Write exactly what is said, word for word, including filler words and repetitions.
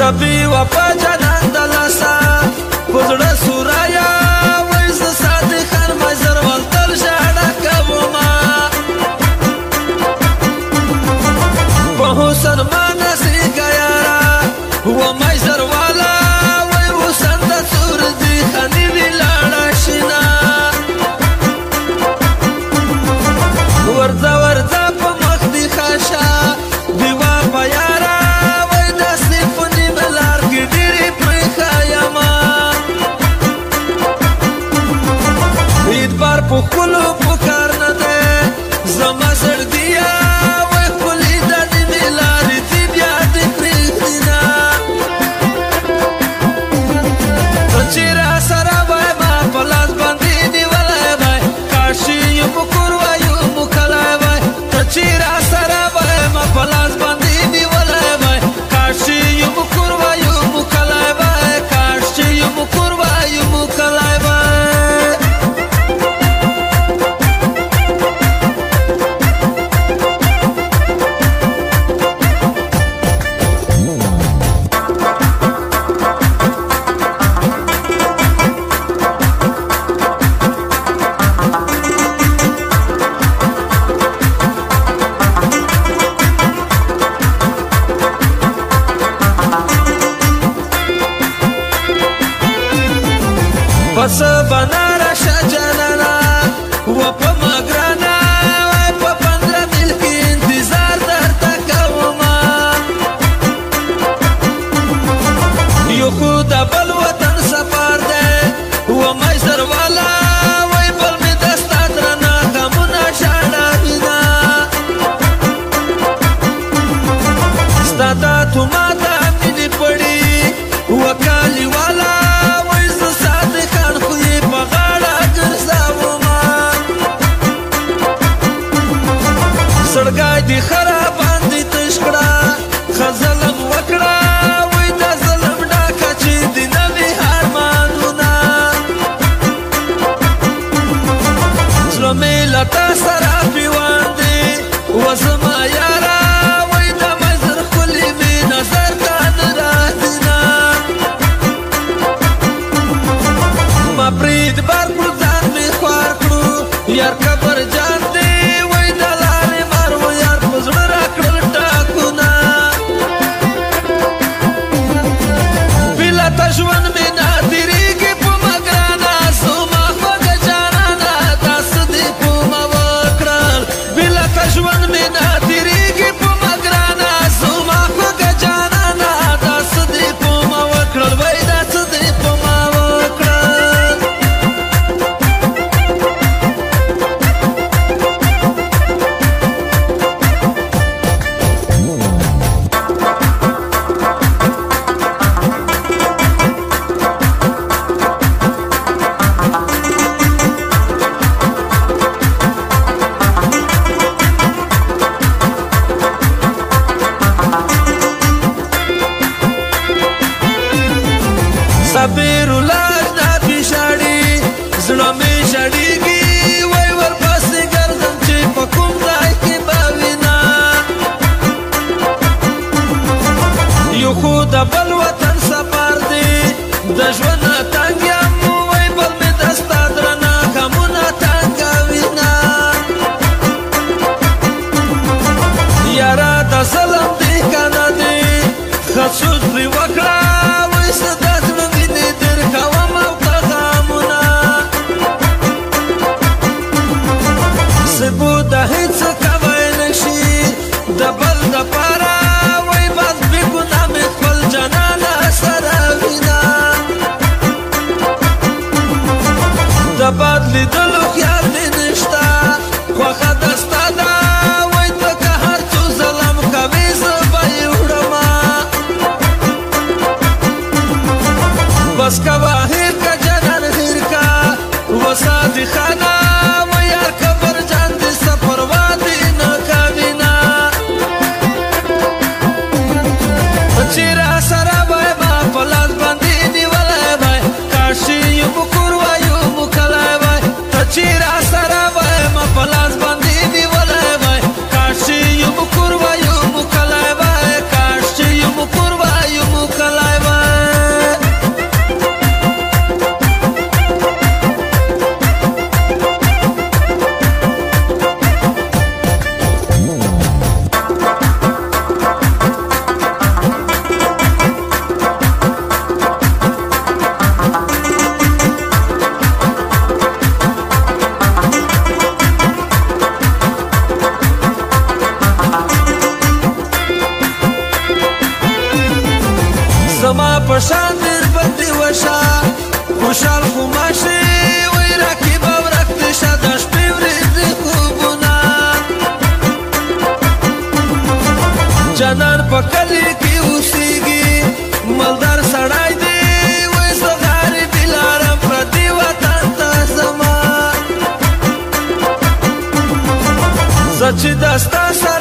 تبي وفا جنان دلاسا پزړه سورایا وای ز صادق خان مزر ولتل ژړا کوما په حسن مانسي ګیارا و مزر والا وای حسن د سور دی خنی ویلاړه شینا ورځ ورځ په مخ دی خاشا دیوا بیارا بار په خپلو پکار نه ده زما سردیا وای خپلې د دې مې لارې دې بیا دې پرېږدي نه ته چې را سره وای ما په لاس باندې نیولی وای کاشي یو په کور وای یو موکلی وای ته چې را سره وای ما په لاس باندې نیولی وای کاشي یو په کور وای یو موکلی وای کاشي یو په کور وای یو موکلی وای پس بنارا شجنانا و پا مگرانا وی پا پندرہ میل کی انتظار در تکوما یو خود بل وطن سفار دے و میسر والا وی بل می دستا درنا کمونا شانا بینا ستاتا تو ماتا مینی پڑی و کالی والا سړګای دی خرابان دی تش کړه خزلم وکړه وای دا ظلم ډاکه چې دی نوی هارمانونه زړه مې لتا سره پیوان دی وزما یاره وای دا مزر ښکلې مې نظر ته نه راځي نه ما برید بار پر ځان مې خوار کړو یار قبر جان دی ژوند مې نه تېرېږي په مګرانه زما خوږه جانانه داسې دې په ما وکړل بېله ته ژوند مې نه تېرېږي په مګرانه زما خوږه جانانه داسې دې په ما وکړل وای داسې دې په ما وکړل صبر لاج نه پیشاړي زړه مې شړېږي وای ورپسې ګرځم چې په کوم ځای کې به وینا یو خو د بل وطن سفر دی د ژوند تنګ یم وای بل مې دستا درنه غمونه تنګه وینا یاره د ظلم دی که نه دی ښه سود پرې وکړه وای څه د زړه مینې در کوم او پیغامونه سبو د هېڅ کوی نه شي د بل دپاره وای بس بې ګناه مې خپل جانانه سره وینه د بد لیدلو خیال مې نشته خوښه ده ستا ده وای ته که هر څو ظلم کوې زه به یې وړمه په شان ډېر بندي وشه خوشحال خماشي وای رقیب او رقت شه د شپې ورځې خوبونه جانان په کلي کې اوسېږي مالدار سړی دی وای زه غریب لارم پردي وطن ته ځمه زه چې دا ستا